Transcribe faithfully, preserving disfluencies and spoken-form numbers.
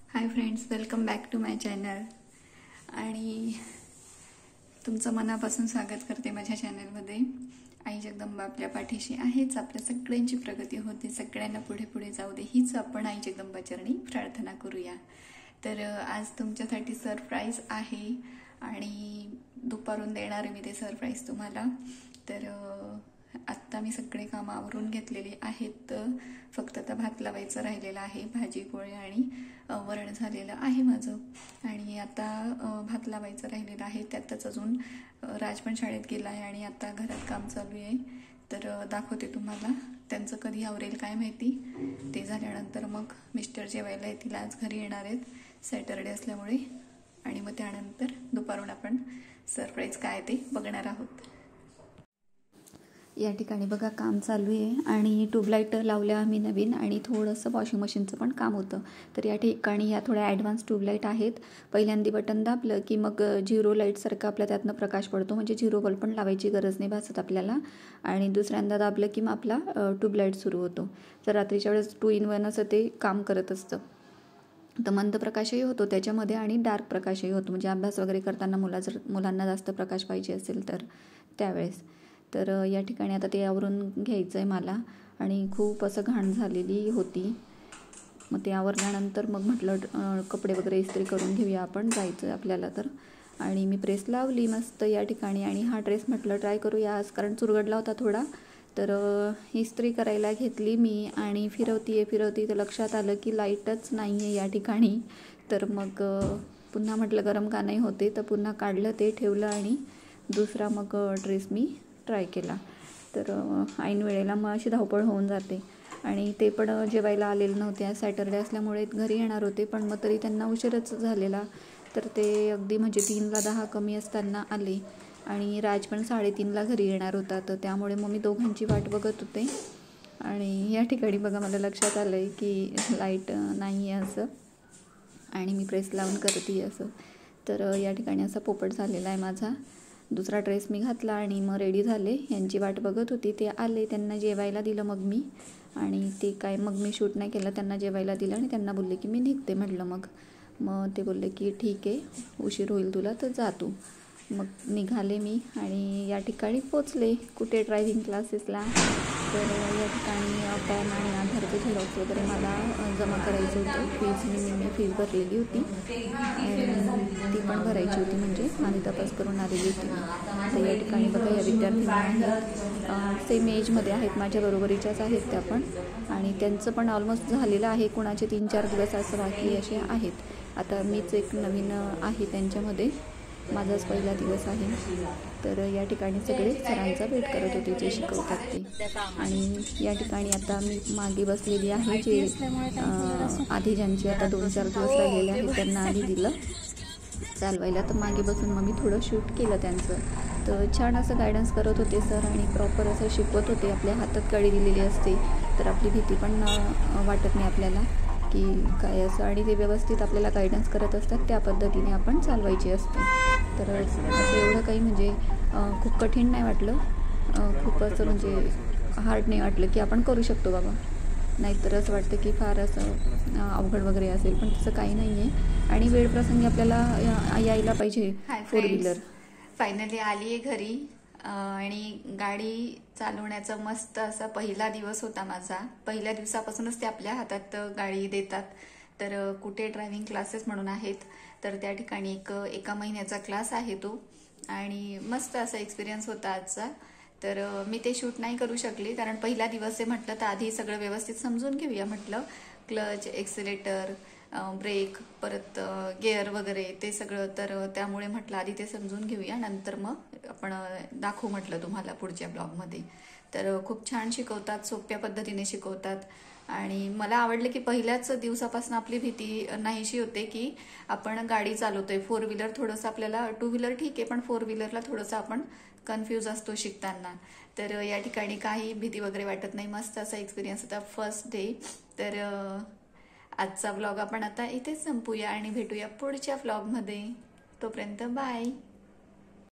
High friends, welcome back to my channel. आणि तुमचं मनापासून स्वागत करते माझ्या चॅनलमध्ये. आई जगदंबा आपल्या पाठीशी आहेच. आपल्या सगळ्यांची प्रगती होते, सगळ्यांना पुढे पुढे जाऊ दे, हीच आपण आई जगदंबाचरणी प्रार्थना करूया. तर आज तुमच्यासाठी सरप्राईज आहे आणि दुपारून देणार मी ते सरप्राईज तुम्हाला. तर आत्ता मी सगळे कामं आवरून घेतलेली आहेत. फक्त आता भात लावायचं राहिलेलं आहे. भाजी पोळी आणि वरण झालेलं आहे माझं. आणि आता भात लावायचं राहिलेलं आहे. त्यातच अजून राज पण शाळेत गेला आहे आणि आता घरात काम चालू आहे. तर दाखवते तुम्हाला. त्यांचं कधी आवरेल काय माहिती. ते झाल्यानंतर मग मिस्टर जेवायला येतील. आज घरी येणार आहेत सॅटरडे असल्यामुळे. आणि मग त्यानंतर दुपारून आपण सरप्राईज काय ते बघणार आहोत. या ठिकाणी बघा काम चालू आहे आणि ट्यूबलाईट लावल्या आम्ही नवीन आणि थोडंसं वॉशिंग मशीनचं पण काम होतं. तर या ठिकाणी ह्या थोड्या ॲडव्हान्स ट्यूबलाईट आहेत. पहिल्यांदा बटन दाबलं की मग झिरो लाईटसारखं आपल्या त्यातनं प्रकाश पडतो, म्हणजे झिरो बल्ब पण लावायची गरज नाही भासत आपल्याला. आणि दुसऱ्यांदा दाबलं की मग आपला ट्यूबलाईट सुरू होतो. तर रात्रीच्या वेळेस टू इन वन असं ते काम करत असतं. तर मंद प्रकाशही होतो त्याच्यामध्ये आणि डार्क प्रकाशही होतो, म्हणजे अभ्यास वगैरे करताना मुला जर मुलांना जास्त प्रकाश पाहिजे असेल तर त्यावेळेस. तर या ठिकाणी आता ते आवरून घ्यायचं आहे मला. आणि खूप असं घाण झालेली होती. मग ते आवरल्यानंतर मग म्हटलं कपडे वगैरे इस्त्री करून घेऊया, आपण जायचं आपल्याला. तर आणि मी प्रेस लावली मस्त या ठिकाणी. आणि हा ड्रेस म्हटलं ट्राय करूया आज, कारण चुरगडला होता थोडा. तर इस्त्री करायला घेतली मी आणि फिरवती आहे फिरवती तर लक्षात आलं की लाईटच नाही आहे या ठिकाणी. तर मग पुन्हा म्हटलं गरम का नाही होते, तर पुन्हा काढलं ते ठेवलं आणि दुसरा मग ड्रेस मी ट्राय केला. तर ऐन वेळेला मग अशी धावपळ होऊन जाते. आणि ते पण जेवायला आलेले नव्हते, आज सॅटरडे असल्यामुळे घरी येणार होते, पण मग तरी त्यांना उशीरच झालेला. तर ते अगदी म्हणजे तीनला दहा कमी असताना आले. आणि राज पण साडेतीनला घरी येणार होता. तर त्यामुळे मग मी दोघांची वाट बघत होते. आणि या ठिकाणी बघा मला लक्षात आलं आहे की लाईट नाही आहे असं, आणि मी प्रेस लावून करते असं. तर या ठिकाणी असा पोपट झालेला आहे माझा. दुसरा ड्रेस मी घातला आणि मग रेडी झाले. यांची वाट बघत होती, ते आले, त्यांना जेवायला दिलं मग मी. आणि ते काय मग मी शूट नाही केलं, त्यांना जेवायला दिलं आणि त्यांना बोलले की मी निघते म्हटलं. मग मग ते बोलले की ठीक आहे, उशीर होईल तुला तर जा तू. मग निघाले मी आणि या ठिकाणी पोचले कुठे ड्रायव्हिंग क्लासेसला. तर या ठिकाणी पॅन आणि आधारचे झेरॉक्स वगैरे मला जमा करायचं होतं. फीज मी मी फीज भरलेली होती आणि ती पण भरायची होती, म्हणजे आणि तपास करून आलेली होती. तर या ठिकाणी बघा या विद्यार्थ्यांना आहेत, सेम एजमध्ये आहेत, माझ्या बरोबरीच्याच आहेत त्या पण. आणि त्यांचं पण ऑलमोस्ट झालेलं आहे. कुणाचे तीन चार दिवस असं बाकी असे आहेत. आता मीच एक नवीन आहे त्यांच्यामध्ये, माझाच पहिला दिवस आहे. तर या ठिकाणी सगळे सरांचा वेट करत होते जे शिकवतात ते. आणि या ठिकाणी आता मी मागे बसलेली आहे, जे आधी ज्यांची आता दोन चार दिवस राहिलेले आहेत त्यांना आधी दिलं चालवायला. तर मागे बसून मग मी थोडं शूट केलं त्यांचं. तर छान असं गायडन्स करत होते सर आणि प्रॉपर असं शिकवत होते. आपल्या हातात गाडी दिलेली असते तर आपली भीती पण वाटत नाही आपल्याला की काय असं. आणि ते व्यवस्थित आपल्याला गायडन्स करत असतात, त्या पद्धतीने आपण चालवायची असते. तर असं एवढं काही म्हणजे खूप कठीण नाही वाटलं, खूप असं म्हणजे हार्ड नाही वाटलं की आपण करू शकतो बाबा. नाहीतर असं वाटतं की फार असं अवघड वगैरे असेल, पण तसं काही नाही आहे. आणि वेळ प्रसंगी आपल्याला यायला पाहिजे फोर व्हीलर. फायनली आली आहे घरी आणि गाडी चालवण्याचा मस्त असा पहिला दिवस होता माझा. पहिल्या दिवसापासूनच ते आपल्या हातात गाडी देतात. तर कुठे ड्रायव्हिंग क्लासेस म्हणून आहेत, तर त्या ठिकाणी एक एका महिन्याचा क्लास आहे तो. आणि मस्त असा एक्सपिरियन्स होता आजचा. तर मी ते शूट नाही करू शकले, कारण पहिला दिवस आहे म्हटलं तर आधी सगळं व्यवस्थित समजून घेऊया म्हटलं. क्लच, एक्सिलेटर, ब्रेक, परत गिअर वगैरे ते सगळं. तर त्यामुळे म्हटलं आधी ते समजून घेऊया, नंतर मग आपण दाखवू म्हटलं तुम्हाला पुढच्या ब्लॉगमध्ये. तर खूप छान शिकवतात, सोप्या पद्धतीने शिकवतात. आणि मला आवडलं की पहिल्याच दिवसापासून आपली भीती नाहीशी होते की आपण गाडी चालवतोय. फोर व्हीलर थोडंसं आपल्याला, टू व्हीलर ठीक आहे पण फोर व्हीलरला थोडंसं आपण कन्फ्यूज असतो शिकताना. तर या ठिकाणी काही भीती वगैरे वाटत नाही. मस्त असा एक्सपिरियन्स होता फर्स्ट डे. तर आजचा व्लॉग आपण आता इथेच संपूया आणि भेटूया पुढच्या व्लॉगमध्ये. तोपर्यंत बाय.